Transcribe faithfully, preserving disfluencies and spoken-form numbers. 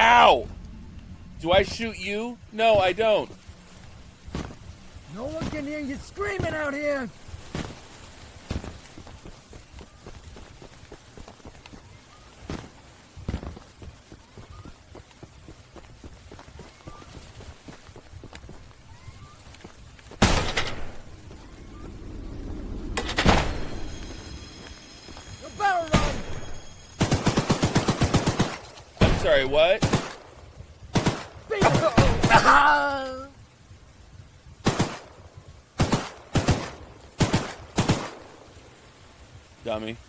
Ow! Do I shoot you? No, I don't. No one can hear you screaming out here! The barrel run! I'm sorry, what? Dummy.